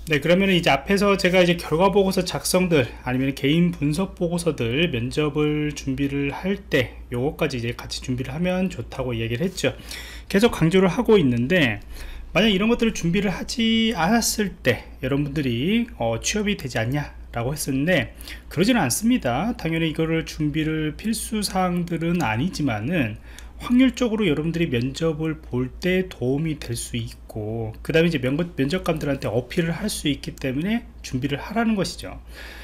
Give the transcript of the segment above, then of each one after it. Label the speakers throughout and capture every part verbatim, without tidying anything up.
Speaker 1: 네, 그러면 이제 앞에서 제가 이제 결과 보고서 작성들 아니면 개인 분석 보고서들 면접을 준비를 할 때 요거까지 이제 같이 준비를 하면 좋다고 얘기를 했죠. 계속 강조를 하고 있는데, 만약 이런 것들을 준비를 하지 않았을 때 여러분들이 어, 취업이 되지 않냐 라고 했었는데, 그러지는 않습니다. 당연히 이거를 준비를 필수 사항들은 아니지만은 확률적으로 여러분들이 면접을 볼 때 도움이 될 수 있고, 그 다음에 이제 면, 면접관들한테 어필을 할 수 있기 때문에 준비를 하라는 것이죠.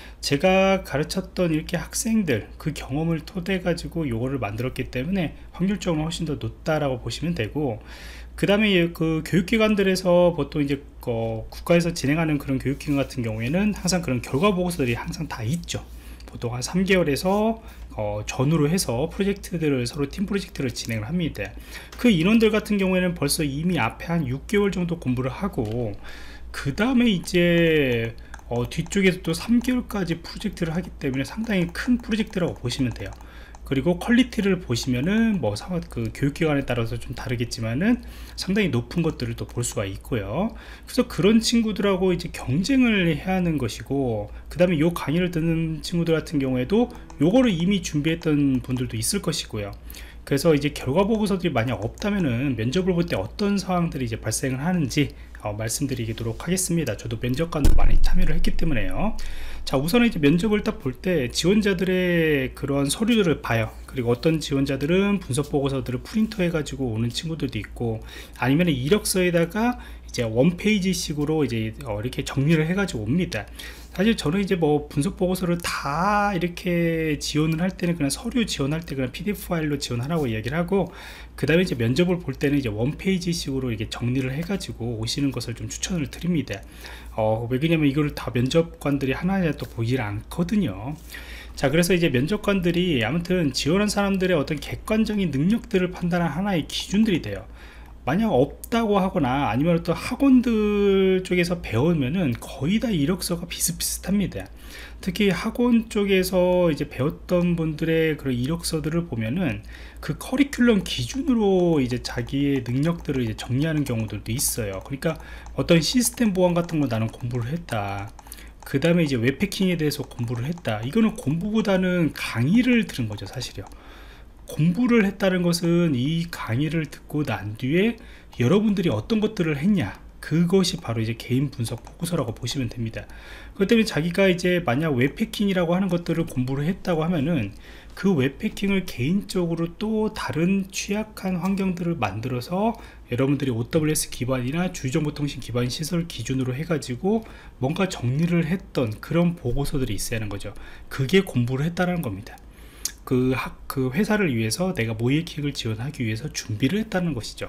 Speaker 1: 제가 가르쳤던 이렇게 학생들 그 경험을 토대 가지고 요거를 만들었기 때문에 확률적으로 훨씬 더 높다라고 보시면 되고, 그 다음에 그 교육기관들에서 보통 이제 어, 국가에서 진행하는 그런 교육기관 같은 경우에는 항상 그런 결과 보고서들이 항상 다 있죠. 보통 한 삼 개월에서 어, 전후로 해서 프로젝트들을 서로 팀 프로젝트를 진행을 합니다. 그 인원들 같은 경우에는 벌써 이미 앞에 한 육 개월 정도 공부를 하고, 그 다음에 이제 어, 뒤쪽에서 또 삼 개월까지 프로젝트를 하기 때문에 상당히 큰 프로젝트라고 보시면 돼요. 그리고 퀄리티를 보시면은 뭐 그 교육기관에 따라서 좀 다르겠지만은 상당히 높은 것들을 또 볼 수가 있고요. 그래서 그런 친구들하고 이제 경쟁을 해야 하는 것이고, 그 다음에 요 강의를 듣는 친구들 같은 경우에도 요거를 이미 준비했던 분들도 있을 것이고요. 그래서 이제 결과 보고서들이 만약 없다면은 면접을 볼 때 어떤 상황들이 이제 발생을 하는지 어, 말씀드리도록 하겠습니다. 저도 면접관을 많이 참여를 했기 때문에요. 자, 우선은 이제 면접을 딱 볼 때 지원자들의 그런 서류들을 봐요. 그리고 어떤 지원자들은 분석 보고서들을 프린터 해가지고 오는 친구들도 있고, 아니면 이력서에다가 이제 원페이지 식으로 이제 어, 이렇게 정리를 해가지고 옵니다. 사실 저는 이제 뭐 분석 보고서를 다 이렇게 지원을 할 때는 그냥 서류 지원할 때 그냥 피디에프 파일로 지원하라고 이야기를 하고, 그 다음에 이제 면접을 볼 때는 이제 원페이지 식으로 이렇게 정리를 해가지고 오시는 것을 좀 추천을 드립니다. 어, 왜 그러냐면 이걸 다 면접관들이 하나하나 또 보질 않거든요. 자, 그래서 이제 면접관들이 아무튼 지원한 사람들의 어떤 객관적인 능력들을 판단하는 하나의 기준들이 돼요. 만약 없다고 하거나 아니면 또 학원들 쪽에서 배우면은 거의 다 이력서가 비슷비슷합니다. 특히 학원 쪽에서 이제 배웠던 분들의 그런 이력서들을 보면은 그 커리큘럼 기준으로 이제 자기의 능력들을 이제 정리하는 경우들도 있어요. 그러니까 어떤 시스템 보안 같은 거 나는 공부를 했다, 그 다음에 이제 웹해킹에 대해서 공부를 했다, 이거는 공부보다는 강의를 들은 거죠, 사실요. 공부를 했다는 것은 이 강의를 듣고 난 뒤에 여러분들이 어떤 것들을 했냐, 그것이 바로 이제 개인 분석 보고서라고 보시면 됩니다. 그렇기 때문에 자기가 이제 만약 웹해킹이라고 하는 것들을 공부를 했다고 하면은 그 웹해킹을 개인적으로 또 다른 취약한 환경들을 만들어서 여러분들이 오더블유에스 기반이나 주정보통신 기반 시설 기준으로 해가지고 뭔가 정리를 했던 그런 보고서들이 있어야 하는 거죠. 그게 공부를 했다는 겁니다. 그, 학, 그 회사를 위해서 내가 모의해킹을 지원하기 위해서 준비를 했다는 것이죠.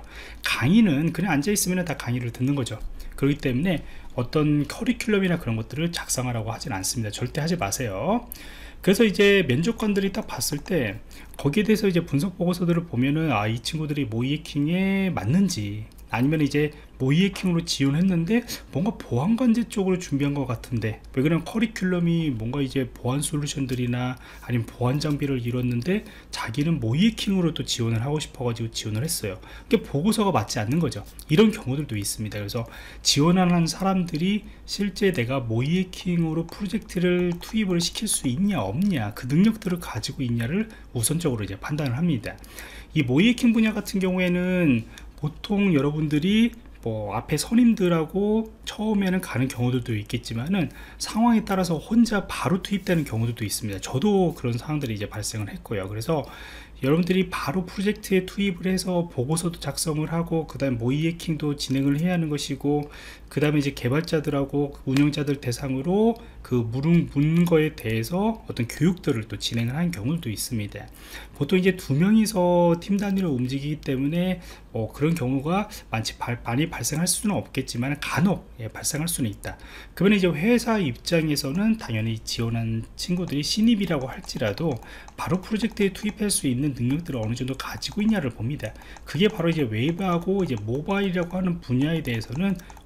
Speaker 1: 강의는 그냥 앉아있으면 다 강의를 듣는 거죠. 그렇기 때문에 어떤 커리큘럼이나 그런 것들을 작성하라고 하진 않습니다. 절대 하지 마세요. 그래서 이제 면접관들이 딱 봤을 때 거기에 대해서 이제 분석 보고서들을 보면은 아, 이 친구들이 모의해킹에 맞는지, 아니면 이제 모의해킹으로 지원했는데 뭔가 보안관제 쪽으로 준비한 것 같은데, 왜 그러면 커리큘럼이 뭔가 이제 보안 솔루션들이나 아니면 보안 장비를 이뤘는데 자기는 모의해킹으로 또 지원을 하고 싶어 가지고 지원을 했어요. 그게 보고서가 맞지 않는 거죠. 이런 경우들도 있습니다. 그래서 지원하는 사람들이 실제 내가 모의해킹으로 프로젝트를 투입을 시킬 수 있냐 없냐, 그 능력들을 가지고 있냐를 우선적으로 이제 판단을 합니다. 이 모의해킹 분야 같은 경우에는 보통 여러분들이 뭐 앞에 선임들하고 처음에는 가는 경우들도 있겠지만은 상황에 따라서 혼자 바로 투입되는 경우들도 있습니다. 저도 그런 상황들이 이제 발생을 했고요. 그래서 여러분들이 바로 프로젝트에 투입을 해서 보고서도 작성을 하고, 그 다음에 모의해킹도 진행을 해야 하는 것이고, 그 다음에 이제 개발자들하고 운영자들 대상으로 그 물은 묻는 거에 대해서 어떤 교육들을 또 진행을 하는 경우도 있습니다. 보통 이제 두 명이서 팀 단위로 움직이기 때문에 뭐 그런 경우가 많이, 발, 많이 발생할 수는 없겠지만 간혹 예, 발생할 수는 있다. 그러면 이제 회사 입장에서는 당연히 지원한 친구들이 신입이라고 할지라도 바로 프로젝트에 투입할 수 있는 능력들을 어느 정도 가지고 있냐를 봅니다. 그게 바로 이제 웹하고 이제 모바일이라고 하는 분야에 대해서는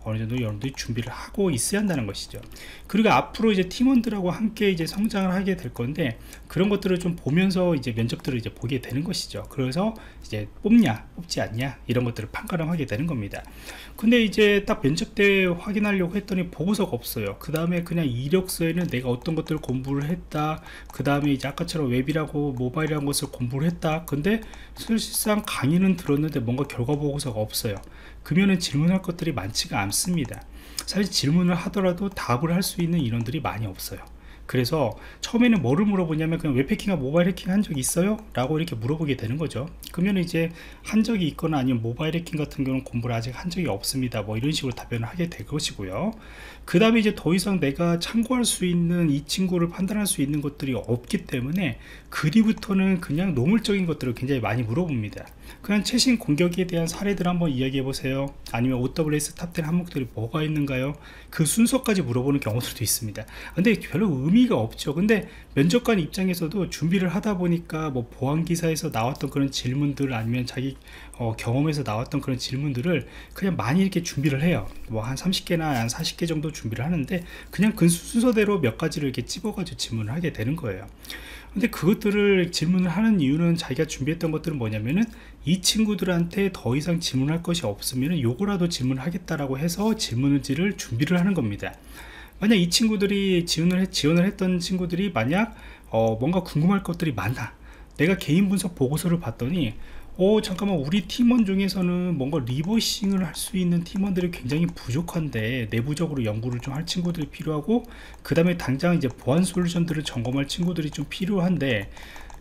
Speaker 1: 어느 정도 여러분들이 준비를 하고 있어야 한다는 것이죠. 그리고 앞으로 이제 팀원들하고 함께 이제 성장을 하게 될 건데, 그런 것들을 좀 보면서 이제 면접들을 이제 보게 되는 것이죠. 그래서 이제 뽑냐 뽑지 않냐 이런 것들을 판가름하게 되는 겁니다. 근데 이제 딱 면접 때 확인하려고 했더니 보고서가 없어요. 그 다음에 그냥 이력서에는 내가 어떤 것들을 공부를 했다, 그 다음에 이제 아까처럼 웹이라고 모바일이라는 것을 공부를 했다. 근데 사실상 강의는 들었는데 뭔가 결과 보고서가 없어요. 그러면은 질문할 것들이 많지가 않습니다. 사실 질문을 하더라도 답을 할 수 있는 인원들이 많이 없어요. 그래서 처음에는 뭐를 물어보냐면 그냥 웹해킹과 모바일 해킹 한 적 있어요? 라고 이렇게 물어보게 되는 거죠. 그러면 이제 한 적이 있거나 아니면 모바일 해킹 같은 경우는 공부를 아직 한 적이 없습니다, 뭐 이런 식으로 답변을 하게 될 것이고요. 그 다음에 이제 더 이상 내가 참고할 수 있는, 이 친구를 판단할 수 있는 것들이 없기 때문에 그리부터는 그냥 노멀적인 것들을 굉장히 많이 물어봅니다. 그냥 최신 공격에 대한 사례들 한번 이야기해 보세요, 아니면 오더블유에스 탑 텐 항목들이 뭐가 있는가요, 그 순서까지 물어보는 경우들도 있습니다. 근데 별로 의미가 없죠. 근데 면접관 입장에서도 준비를 하다 보니까 뭐 보안 기사에서 나왔던 그런 질문들, 아니면 자기 어, 경험에서 나왔던 그런 질문들을 그냥 많이 이렇게 준비를 해요. 뭐 한 삼십 개나 한 사십 개 정도 준비를 하는데, 그냥 그 순서대로 몇 가지를 이렇게 집어가지고 질문을 하게 되는 거예요. 근데 그것들을 질문을 하는 이유는, 자기가 준비했던 것들은 뭐냐면은 이 친구들한테 더 이상 질문할 것이 없으면 요거라도 질문하겠다라고 해서 질문지를 준비를 하는 겁니다. 만약 이 친구들이 지원을, 했, 지원을 했던 친구들이 만약 어, 뭔가 궁금할 것들이 많다, 내가 개인 분석 보고서를 봤더니 어 잠깐만, 우리 팀원 중에서는 뭔가 리버싱을 할 수 있는 팀원들이 굉장히 부족한데 내부적으로 연구를 좀 할 친구들이 필요하고, 그 다음에 당장 이제 보안 솔루션들을 점검할 친구들이 좀 필요한데,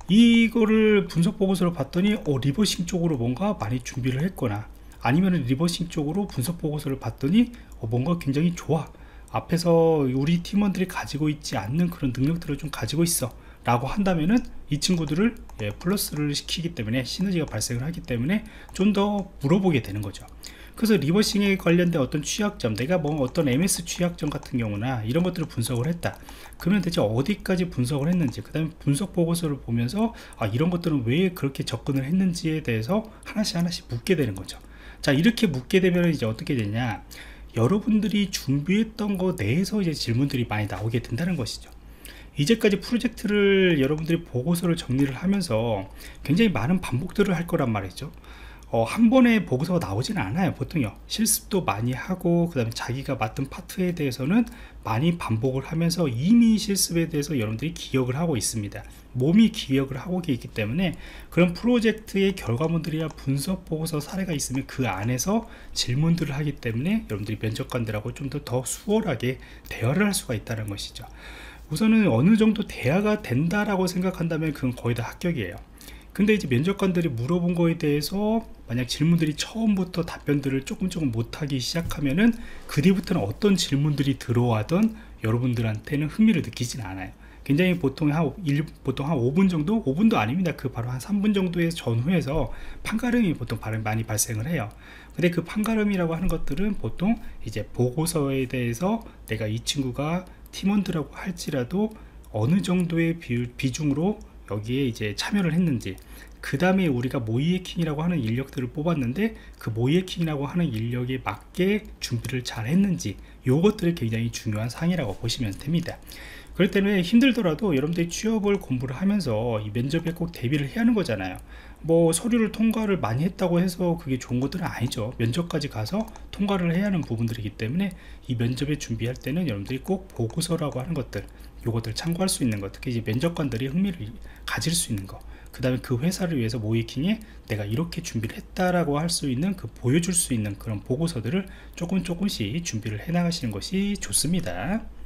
Speaker 1: 이거를 분석 보고서를 봤더니 어 리버싱 쪽으로 뭔가 많이 준비를 했거나, 아니면 리버싱 쪽으로 분석 보고서를 봤더니 어, 뭔가 굉장히 좋아, 앞에서 우리 팀원들이 가지고 있지 않는 그런 능력들을 좀 가지고 있어 라고 한다면은 이 친구들을 예, 플러스를 시키기 때문에, 시너지가 발생을 하기 때문에 좀 더 물어보게 되는 거죠. 그래서 리버싱에 관련된 어떤 취약점, 내가 뭐 어떤 엠에스 취약점 같은 경우나 이런 것들을 분석을 했다, 그러면 대체 어디까지 분석을 했는지, 그 다음에 분석 보고서를 보면서 아, 이런 것들은 왜 그렇게 접근을 했는지에 대해서 하나씩 하나씩 묻게 되는 거죠. 자, 이렇게 묻게 되면 이제 어떻게 되냐, 여러분들이 준비했던 거 내에서 이제 질문들이 많이 나오게 된다는 것이죠. 이제까지 프로젝트를 여러분들이 보고서를 정리를 하면서 굉장히 많은 반복들을 할 거란 말이죠. 어, 한 번에 보고서가 나오지는 않아요. 보통요, 실습도 많이 하고, 그 다음에 자기가 맡은 파트에 대해서는 많이 반복을 하면서 이미 실습에 대해서 여러분들이 기억을 하고 있습니다. 몸이 기억을 하고 있기 때문에 그런 프로젝트의 결과물들이나 분석 보고서 사례가 있으면 그 안에서 질문들을 하기 때문에 여러분들이 면접관들하고 좀 더 더 수월하게 대화를 할 수가 있다는 것이죠. 우선은 어느 정도 대화가 된다라고 생각한다면 그건 거의 다 합격이에요. 근데 이제 면접관들이 물어본 거에 대해서 만약 질문들이 처음부터 답변들을 조금 조금 못하기 시작하면은 그 뒤부터는 어떤 질문들이 들어와던 여러분들한테는 흥미를 느끼진 않아요. 굉장히 보통 한, 일, 보통 한 오 분 정도? 오 분도 아닙니다. 그 바로 한 삼 분 정도의 전후에서 판가름이 보통 많이 발생을 해요. 근데 그 판가름이라고 하는 것들은 보통 이제 보고서에 대해서 내가 이 친구가 팀원들하고 할지라도 어느 정도의 비, 비중으로 여기에 이제 참여를 했는지, 그 다음에 우리가 모의해킹이라고 하는 인력들을 뽑았는데 그 모의해킹이라고 하는 인력에 맞게 준비를 잘 했는지, 요것들이 굉장히 중요한 사항이라고 보시면 됩니다. 그렇기 때문에 힘들더라도 여러분들이 취업을 공부를 하면서 이 면접에 꼭 대비를 해야 하는 거잖아요. 뭐 서류를 통과를 많이 했다고 해서 그게 좋은 것들은 아니죠. 면접까지 가서 통과를 해야 하는 부분들이기 때문에 이 면접에 준비할 때는 여러분들이 꼭 보고서라고 하는 것들, 요것들 참고할 수 있는 것, 특히 이제 면접관들이 흥미를 가질 수 있는 것, 그 다음에 그 회사를 위해서 모이킹에 내가 이렇게 준비를 했다라고 할 수 있는, 그 보여줄 수 있는 그런 보고서들을 조금 조금씩 준비를 해 나가시는 것이 좋습니다.